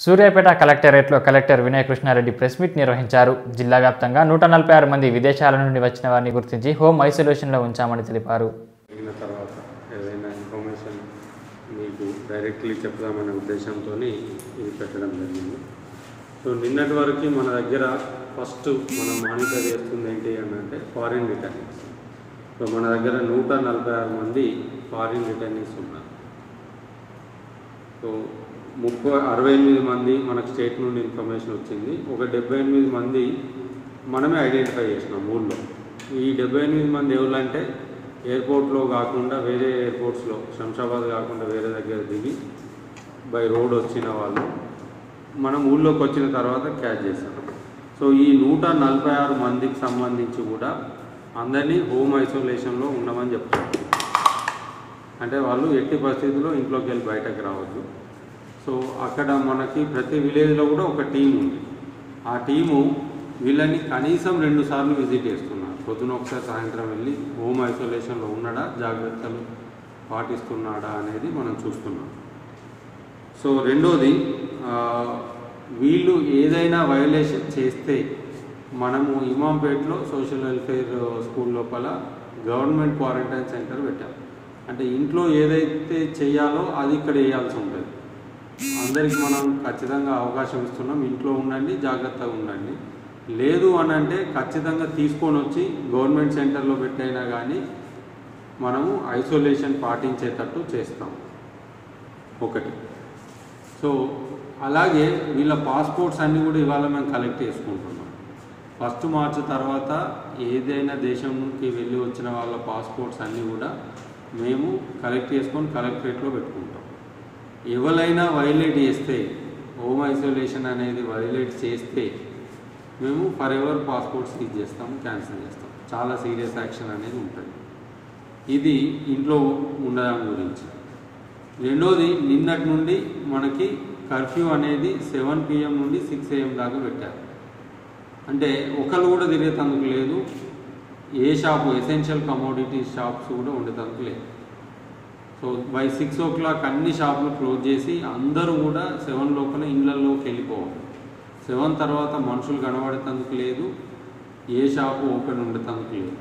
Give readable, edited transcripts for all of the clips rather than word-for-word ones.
సూర్యాపేట కలెక్టరేట్లో collector Vinay Krishna Reddy press meet నిర్వహించారు. జిల్లా వ్యాప్తంగా 146 మంది విదేశాల నుండి వచ్చిన వారిని గుర్తించి హోమ్ ఐసోలేషన్లో ఉంచామని తెలిపారు. తర్వాత ఏదైనా ఇన్ఫర్మేషన్ మీకు డైరెక్ట్లీ చెప్దామనే ఉద్దేశంతో ఇది పెట్టడం జరిగింది. సో నిన్నటి వరకు మన దగ్గర ఫస్ట్ మనం మానిటర్ చేస్తుంది ఏంటి అంటే ఫారిన్ రిటర్నింగ్స్. సో మన దగ్గర 146 మంది ఫారిన్ రిటర్నింగ్స్ ఉన్నారు. సో 68 మంది మనకు స్టేట్ నుండి ఇన్ఫర్మేషన్ వచ్చింది. ఒక 78 మంది మనమే ఐడెంటిఫై చేసినాం ఊళ్ళో. ఈ 78 మంది ఎవరంటే ఎయిర్పోర్ట్లో కాకుండా వేరే ఎయిర్పోర్ట్స్లో శంషాబాద్ కాకుండా వేరే దగ్గర దిగి బై రోడ్ వచ్చిన వాళ్ళు మనం ఊళ్ళోకి వచ్చిన తర్వాత క్యాచ్ చేసాం. సో ఈ 146 మందికి సంబంధించి కూడా అందరినీ హోమ్ ఐసోలేషన్లో ఉండమని చెప్తారు. అంటే వాళ్ళు ఎట్టి పరిస్థితుల్లో ఇంట్లోకి వెళ్ళి బయటకు రావద్దు. సో అక్కడ మనకి ప్రతి విలేజ్లో కూడా ఒక టీం ఉంది. ఆ టీము వీళ్ళని కనీసం 2 సార్లు విజిట్ చేస్తున్నారు. పొద్దున ఒకసారి సాయంత్రం వెళ్ళి హోమ్ ఐసోలేషన్లో ఉన్నాడా, జాగ్రత్తలు పాటిస్తున్నాడా అనేది మనం చూస్తున్నాం. సో రెండోది, వీళ్ళు ఏదైనా వయలేషన్ చేస్తే మనము ఇమాంపేట్లో సోషల్ వెల్ఫేర్ స్కూల్ లోపల గవర్నమెంట్ క్వారంటైన్ సెంటర్ పెట్టాం. అంటే ఇంట్లో ఏదైతే చేయాలో అది ఇక్కడ వేయాల్సి ఉంటుంది. అందరికి మనం ఖచ్చితంగా అవకాశం ఇస్తున్నాం, ఇంట్లో ఉండండి, జాగ్రత్తగా ఉండండి. లేదు అని అంటే ఖచ్చితంగా తీసుకొని వచ్చి గవర్నమెంట్ సెంటర్లో పెట్టైనా కానీ మనము ఐసోలేషన్ పాటించేటట్టు చేస్తాం ఒకటి. సో అలాగే వీళ్ళ పాస్పోర్ట్స్ అన్నీ కూడా ఇవాళ మేము కలెక్ట్ చేసుకుంటున్నాం. 1 మార్చి తర్వాత ఏదైనా దేశంకి వెళ్ళి వచ్చిన వాళ్ళ పాస్పోర్ట్స్ అన్నీ కూడా మేము కలెక్ట్ చేసుకొని కలెక్టరేట్లో పెట్టుకుంటాం. ఎవరైనా వైలేట్ చేస్తే, హోమ్ ఐసోలేషన్ అనేది వైలేట్ చేస్తే మేము ఫర్ ఎవర్ పాస్పోర్ట్స్ సీజ్ చేస్తాము, క్యాన్సిల్ చేస్తాం. చాలా సీరియస్ యాక్షన్ అనేది ఉంటుంది. ఇది ఇంట్లో ఉండడం గురించి. రెండోది, నిన్నటి నుండి మనకి కర్ఫ్యూ అనేది 7 PM నుండి 6 AM దాకా పెట్టారు. అంటే ఒకళ్ళు కూడా తిరిగేందుకు లేదు. ఏ షాపు, ఎసెన్షియల్ కమోడిటీ షాప్స్ కూడా ఉండేందుకు లేదు. సో బై 6 o'clock అన్ని షాపులు క్లోజ్ చేసి అందరూ కూడా 7 లోపల ఇళ్లలోకి వెళ్ళిపోవాలి. 7 తర్వాత మనుషులు కనబడేందుకు లేదు, ఏ షాపు ఓపెన్ ఉండేందుకు లేదు.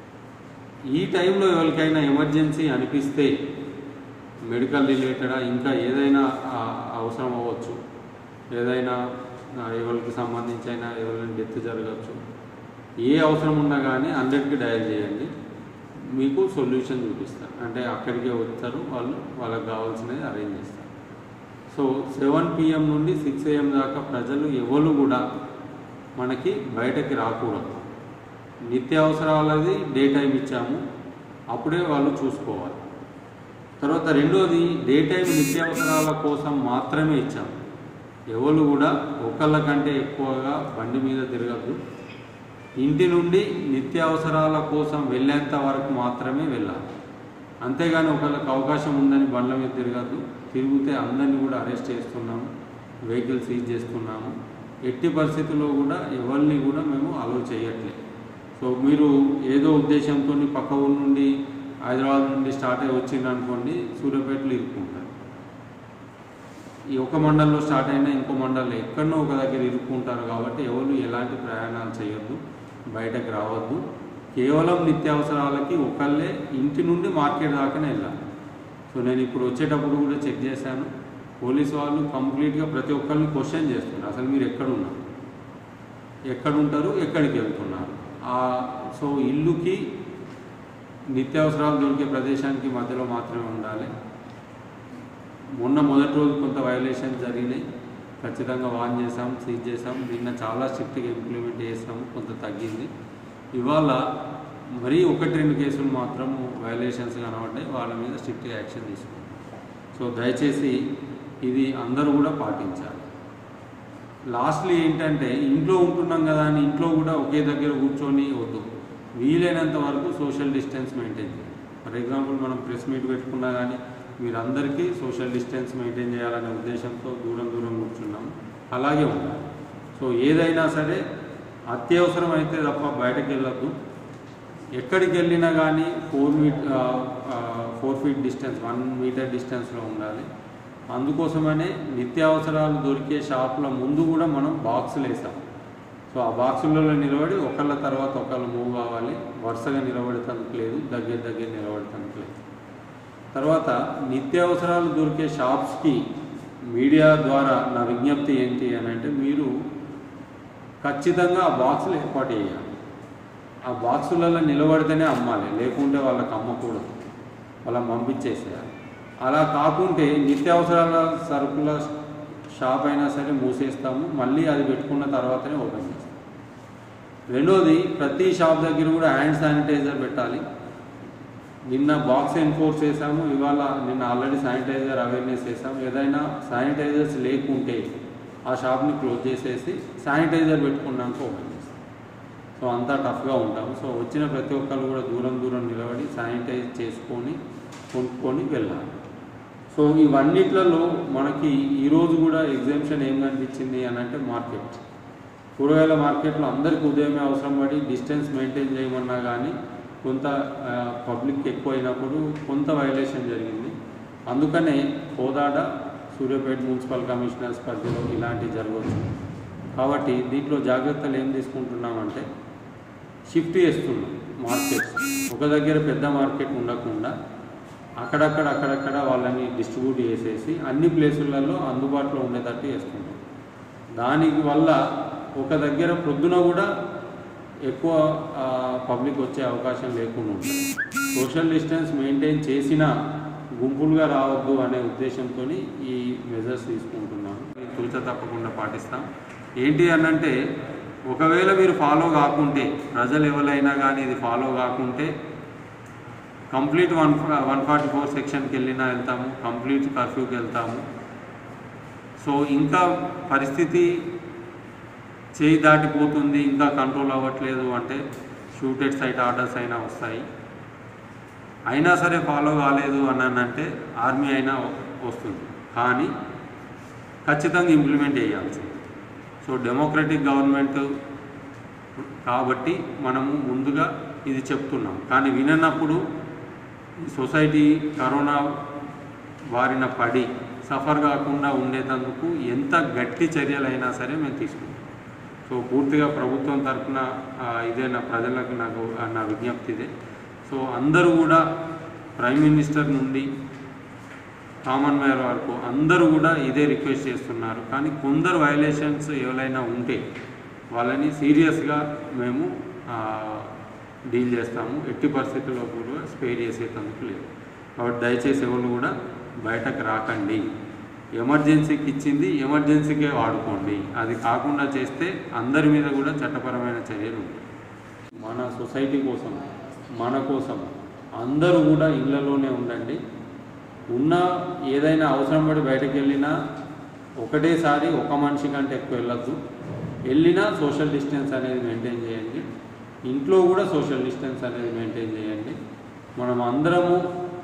ఈ టైంలో ఎవరికైనా ఎమర్జెన్సీ అనిపిస్తే, మెడికల్ రిలేటెడా ఇంకా ఏదైనా అవసరం అవ్వచ్చు, ఏదైనా ఎవరికి సంబంధించి అయినా ఎవరైనా డెత్ జరగచ్చు, ఏ అవసరం ఉన్నా కానీ 100కి డయల్ చేయండి, మీకు సొల్యూషన్ చూపిస్తారు. అంటే అక్కడికే వస్తారు, వాళ్ళకి కావాల్సినది అరేంజ్ చేస్తారు. సో 7 PM నుండి 6 AM దాకా ప్రజలు ఎవరు కూడా మనకి బయటకి రాకూడదు. నిత్యావసరాలది డే టైం ఇచ్చాము, అప్పుడే వాళ్ళు చూసుకోవాలి. తర్వాత రెండోది, డే టైం నిత్యావసరాల కోసం మాత్రమే ఇచ్చాము. ఎవరు కూడా ఒకళ్ళ కంటే ఎక్కువగా బండి మీద తిరగద్దు. ఇంటి నుండి నిత్యావసరాల కోసం వెళ్ళేంత వరకు మాత్రమే వెళ్ళాలి. అంతేగాని ఒకళ్ళకి అవకాశం ఉందని బండ్ల మీద తిరగద్దు. తిరిగితే అందరినీ కూడా అరెస్ట్ చేస్తున్నాము, వెహికల్ సీజ్ చేస్తున్నాము. ఎట్టి పరిస్థితుల్లో కూడా ఎవరిని కూడా మేము అలౌ చేయట్లేదు. సో మీరు ఏదో ఉద్దేశంతో పక్క ఊరు నుండి, హైదరాబాద్ నుండి స్టార్ట్ అయ్యి వచ్చిందనుకోండి, సూర్యాపేటలో ఇరుక్కుంటారు. ఈ ఒక మండలంలో స్టార్ట్ అయినా ఇంకో మండలంలో ఎక్కడనో ఒక దగ్గర ఇరుక్కుంటారు. కాబట్టి ఎవరు ఎలాంటి ప్రయాణాలు చేయొద్దు, బయటకు రావద్దు. కేవలం నిత్యావసరాలకి ఒకళ్ళే ఇంటి నుండి మార్కెట్ దాకానే వెళ్ళాలి. సో నేను ఇప్పుడు వచ్చేటప్పుడు కూడా చెక్ చేశాను, పోలీసు వాళ్ళు కంప్లీట్గా ప్రతి ఒక్కరిని క్వశ్చన్ చేస్తున్నారు. అసలు మీరు ఎక్కడున్నారు, ఎక్కడుంటారు, ఎక్కడికి వెళ్తున్నారు. సో ఇల్లుకి నిత్యావసరాలు దొరికే ప్రదేశానికి మధ్యలో మాత్రమే ఉండాలి. మొదటి రోజు కొంత వయలేషన్ జరిగినాయి, ఖచ్చితంగా వార్న్ చేసాం, సీజ్ చేసాం. నిన్న చాలా స్ట్రిక్ట్గా ఇంప్లిమెంట్ చేసాము, కొంత తగ్గింది. ఇవాళ మరీ 1-2 కేసులు మాత్రం వయలేషన్స్ కనబడ్డాయి, వాళ్ళ మీద స్ట్రిక్ట్గా యాక్షన్ తీసుకుంటాం. సో దయచేసి ఇది అందరూ కూడా పాటించాలి. లాస్ట్లీ ఏంటంటే, ఇంట్లో ఉంటున్నాం కదా అని ఇంట్లో కూడా ఒకే దగ్గర కూర్చొని వద్దు. వీలైనంత వరకు సోషల్ డిస్టెన్స్ మెయింటైన్ చేయాలి. ఫర్ ఎగ్జాంపుల్ మనం ప్రెస్ మీట్ పెట్టుకున్నా కానీ మీరందరికీ సోషల్ డిస్టెన్స్ మెయింటైన్ చేయాలనే ఉద్దేశంతో దూరం కూర్చున్నాము, అలాగే ఉండాలి. సో ఏదైనా సరే అత్యవసరం అయితే తప్ప బయటకు వెళ్ళొద్దు. ఎక్కడికి వెళ్ళినా కానీ 4 feet డిస్టెన్స్, 1 meter డిస్టెన్స్లో ఉండాలి. అందుకోసమనే నిత్యావసరాలు దొరికే షాపుల ముందు కూడా మనం బాక్సులు వేసాం. సో ఆ బాక్సులలో నిలబడి ఒకళ్ళ తర్వాత ఒకళ్ళు మూవ్ కావాలి, వరుసగా నిలబడటానికి లేదు, దగ్గర నిలబడటానికి లేదు. తర్వాత నిత్యావసరాలు దొరికే షాప్స్కి మీడియా ద్వారా నా విజ్ఞప్తి ఏంటి అని అంటే, మీరు ఖచ్చితంగా ఆ బాక్సులు ఏర్పాటు చేయాలి. ఆ బాక్సులలో నిలబడితేనే అమ్మాలి, లేకుంటే వాళ్ళకి అమ్మకూడదు, వాళ్ళని పంపించేసేయాలి. అలా కాకుంటే నిత్యావసరాల సరుకుల షాప్ అయినా సరే మూసేస్తాము, మళ్ళీ అది పెట్టుకున్న తర్వాతనే ఓపెన్ చేస్తాం. రెండోది, ప్రతి షాప్ దగ్గర కూడా హ్యాండ్ శానిటైజర్ పెట్టాలి. నిన్న బాక్స్ ఎన్ఫోర్స్ చేసాము, ఇవాళ నిన్న ఆల్రెడీ శానిటైజర్ అవేర్నెస్ చేసాము. ఏదైనా శానిటైజర్స్ లేకుంటే ఆ షాప్ని క్లోజ్ చేసేసి శానిటైజర్ పెట్టుకున్నాక ఓపెన్ చేస్తాం. సో అంతా టఫ్గా ఉంటాము. సో వచ్చిన ప్రతి ఒక్కరు కూడా దూరం నిలబడి శానిటైజ్ చేసుకొని కొనుక్కొని వెళ్ళాలి. సో ఇవన్నిట్లలో మనకి ఈరోజు కూడా ఎగ్జామ్షన్ ఏం కనిపించింది అని అంటే, మార్కెట్, కూరగాయల మార్కెట్లో అందరికీ ఉదయమే అవసరం పడి డిస్టెన్స్ మెయింటైన్ చేయమన్నా కానీ కొంత పబ్లిక్ ఎక్కువ అయినప్పుడు కొంత వైలేషన్ జరిగింది. అందుకనే కోదాడ, సూర్యాపేట మున్సిపల్ కమిషనర్స్ పరిధిలో ఇలాంటివి జరగవచ్చు. కాబట్టి దీంట్లో జాగ్రత్తలు ఏం తీసుకుంటున్నామంటే, షిఫ్ట్ చేస్తున్నాం మార్కెట్స్. ఒక దగ్గర పెద్ద మార్కెట్ ఉండకుండా అక్కడక్కడ వాళ్ళని డిస్ట్రిబ్యూట్ చేసేసి అన్ని ప్లేసులలో అందుబాటులో ఉండేటట్టు చేస్తున్నాం. దానికి వల్ల ఒక దగ్గర ప్రొద్దున కూడా ఎక్కువ పబ్లిక్ వచ్చే అవకాశం లేకుండా ఉంటుంది. సోషల్ డిస్టెన్స్ మెయింటైన్ చేసినా గుంపులుగా రావద్దు అనే ఉద్దేశంతో ఈ మెజర్స్ తీసుకుంటున్నాను. తూచ తప్పకుండా పాటిస్తాం. ఏంటి అనంటే, ఒకవేళ మీరు ఫాలో కాకుంటే, ప్రజలు ఎవరైనా కానీ ఇది ఫాలో కాకుంటే కంప్లీట్ 144 సెక్షన్కి వెళ్ళినా వెళ్తాము, కంప్లీట్ కర్ఫ్యూకి వెళ్తాము. సో ఇంకా పరిస్థితి చేయి దాటిపోతుంది, ఇంకా కంట్రోల్ అవ్వట్లేదు అంటే షూటెడ్ సైట్ ఆర్డర్స్ అయినా వస్తాయి. అయినా సరే ఫాలో కాలేదు అని అంటే ఆర్మీ అయినా వస్తుంది, కానీ ఖచ్చితంగా ఇంప్లిమెంట్ చేయాల్సింది. సో డెమోక్రటిక్ గవర్నమెంట్ కాబట్టి మనము ముందుగా ఇది చెప్తున్నాం. కానీ విననప్పుడు సొసైటీ కరోనా బారిన పడి సఫర్ కాకుండా ఉండేందుకు ఎంత గట్టి చర్యలైనా సరే మేము తీసుకుంటాం. సో పూర్తిగా ప్రభుత్వం తరఫున ఇదే నా ప్రజలకు నా విజ్ఞప్తి ఇదే. సో అందరూ కూడా ప్రైమ్ మినిస్టర్ నుండి కామన్ మ్యాన్ వరకు అందరూ కూడా ఇదే రిక్వెస్ట్ చేస్తున్నారు. కానీ కొందరు వైలేషన్స్ ఎవరైనా ఉంటే వాళ్ళని సీరియస్గా మేము డీల్ చేస్తాము. ఎట్టి పరిస్థితుల్లో కూడా స్పేర్ చేసేందుకు లేదు. కాబట్టి దయచేసి ఎవరు కూడా బయటకు రాకండి. ఎమర్జెన్సీకి ఇచ్చింది ఎమర్జెన్సీకే వాడుకోండి. అది కాకుండా చేస్తే అందరి మీద కూడా చట్టపరమైన చర్యలు ఉంటాయి. మన సొసైటీ కోసం, మన కోసం అందరూ కూడా ఇళ్లలోనే ఉండండి. ఉన్న ఏదైనా అవసరం పడి బయటకు వెళ్ళినా ఒకటేసారి ఒక మనిషి కంటే ఎక్కువ వెళ్ళొద్దు. వెళ్ళినా సోషల్ డిస్టెన్స్ అనేది మెయింటైన్ చేయండి. ఇంట్లో కూడా సోషల్ డిస్టెన్స్ అనేది మెయింటైన్ చేయండి. మనం అందరము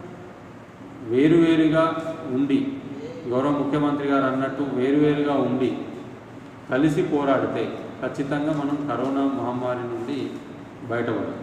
వేరువేరుగా ఉండి, గౌరవ ముఖ్యమంత్రి గారు అన్నట్టు వేరువేరుగా ఉండి కలిసి పోరాడితే ఖచ్చితంగా మనం కరోనా మహమ్మారి నుండి బయటపడతాం.